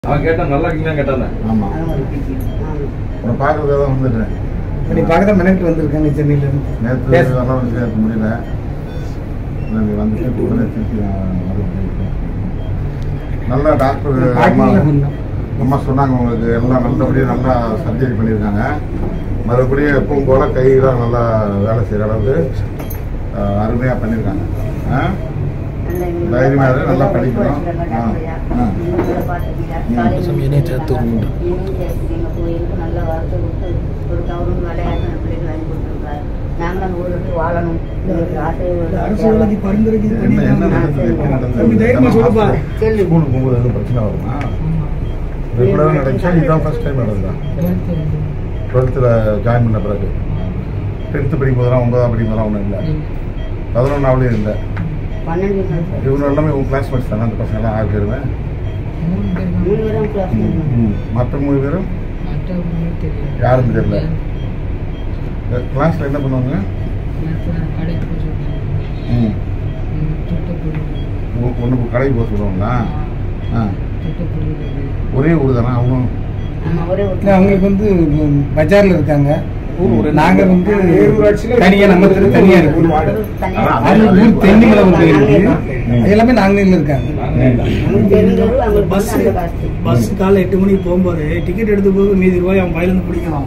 அவன் கேட்டான் நல்லா இருக்கீங்களா கேட்டானே. ஆமாம், உன்னை பார்க்கறதுக்காக தான் வந்துடுறேன். நீ பார்க்க தான் மெனக்கிட்டு வந்திருக்காங்க சென்னையிலேருந்து. நேற்று வரலாம் சேர்க்க முடியல. நீ வந்துட்டு உடனே திருப்பி நல்லா டாக்டர் அம்மா சொன்னாங்க உங்களுக்கு எல்லாம் நல்லபடியாக நல்லா சர்ஜரி பண்ணியிருக்காங்க. மறுபடியும் எப்பவும் போல கையெல்லாம் நல்லா வேலை செய்கிற அளவுக்கு அருமையாக பண்ணியிருக்காங்க. தைரியமாக நல்லா படிக்கணும். ஸ்கூலுக்கு போகும்போது எதுவும் பிரச்சனை வருமா? ரெகுலராக நடந்துச்சா? இதுதான் ஃபர்ஸ்ட் டைம் நடந்ததா? 12th ஜாயின் பண்ண பிறகு 10th படிக்கும் போதெல்லாம் 9ஆம் படிக்கும் போதெல்லாம் ஒன்றும் இல்லை. 11ஆவதுலேயும் இல்லை. இவங்க எல்லாமே உங்கள் கிளாஸ்மேட்ஸ் தானே? அந்த பசங்கள்லாம் 6 பேருமே. மற்ற 3 பேரும் யாரும் தெரியல. கிளாஸில் என்ன பண்ணுவாங்க? ஒன்று கடைக்கு போக சொல்லுவாங்களா? ஒரே ஊர் தானே அவங்க? அவங்களுக்கு வந்து பஜார்ல இருக்காங்க. நாங்க வந்து தனியா நம்ம தனியா இருக்கு. தென்னிமலை எல்லாமே நாங்களே இருக்காங்க. பஸ் காலைல 8 மணிக்கு போகும்போது டிக்கெட் எடுத்து போது மீதி ரூபாய் அவன் பயிலிருந்து பிடிக்கலாம்.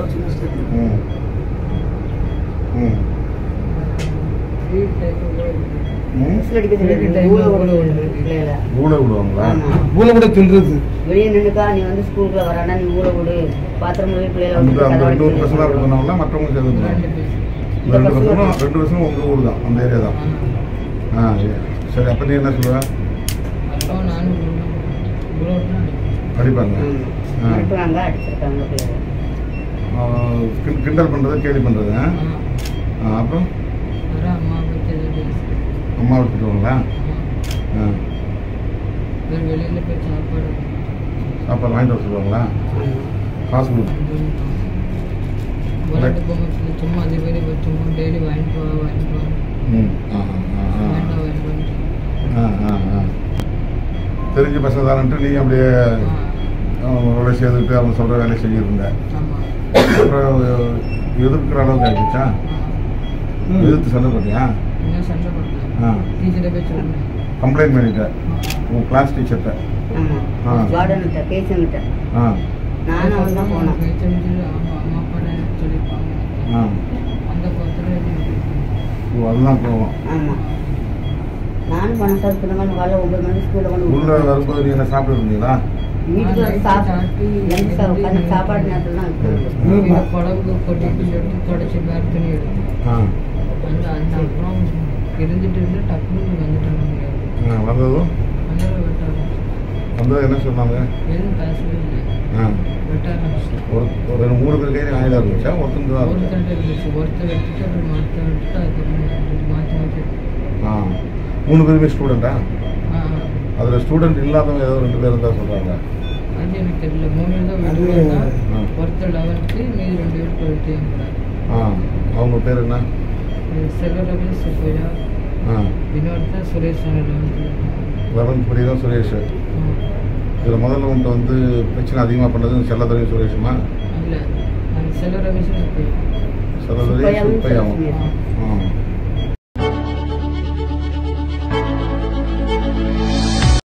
வெளியே நின்றுக்கா நீ வந்து ஸ்கூலுக்குள்ள வரானா நீ ஊழ விடு பாத்திரம் பிள்ளைகளை மற்றவங்க சேர்ந்து 2 வருஷம் உங்க ஊர் தான், அந்த ஏரியா தான். சரி, அப்ப நீ என்ன சொல்லுவ? அடிப்பாங்க, கிண்டல் பண்றது, கேலி பண்றது. அப்புறம் அம்மா விட்டுருவாங்களா? சாப்பாடு வாங்கிட்டு வர சொல்லுவாங்களா? காசு கொடுத்து சும்மா அதே மாதிரி சும்மா டெய்லி வாங்கிட்டு தெரிஞ்ச பசங்க தானன்ட்டு நீ அப்படியே அவங்களோட சேர்ந்துட்டு அவங்க சொல்ற வேலையை செஞ்சிருந்த. அப்புறம் எதிர்க்கிற அளவுக்கு ஆயிடுச்சா? எதிர்த்து சண்டை போட்டியா? கம்ப்ளைண்ட் பண்ணிட்ட உன் கிளாஸ் டீச்சர்கிட்ட? அதுதான் போவோம். உள்ள வரும்போது நீங்க சாப்பிட்டு இருந்தீங்களா? சாப்பாடு நேரத்துல வந்ததும் என்ன சொன்னாங்க? ஒரு 3 பேர் கையில ஆயில இருந்துச்சா? ஒருத்தர் தான் இருந்துச்சு. 3 பேருமே ஸ்டூடெண்டா? அதுல ஸ்டூடெண்ட் இல்லாதவங்க ஏதோ 2 பேர் தான் சொல்றாங்க. அது எனக்கு தெரியல. 3 பேர் தான். ஒருத்தர் 11th, மீதி 2 பேர் 12th. அவங்க பேர் என்ன? செல்வரவி சுப்பையா, இன்னொருத்தர் சுரேஷ். 11th படிதான் சுரேஷ். இதில் முதல்ல உன்ட்ட வந்து பிரச்சனை அதிகமாக பண்ணது செல்லதுரை சுரேஷுமா? இல்லை, செல்வரவி சுப்பையா. செல்லதுரை சுப்பையாவும்.